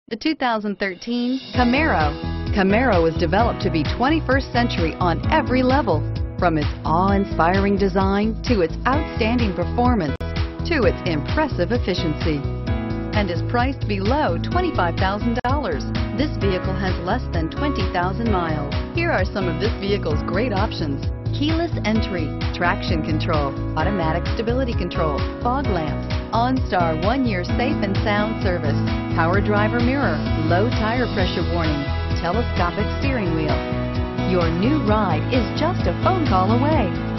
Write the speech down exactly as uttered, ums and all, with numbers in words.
The two thousand thirteen Camaro. Camaro was developed to be twenty-first century on every level, from its awe-inspiring design to its outstanding performance to its impressive efficiency, and is priced below twenty-five thousand dollars. This vehicle has less than twenty thousand miles. Here are some of this vehicle's great options: keyless entry, traction control, automatic stability control, fog lamps, OnStar one-year safe and sound service, power driver mirror, low tire pressure warning, telescopic steering wheel. Your new ride is just a phone call away.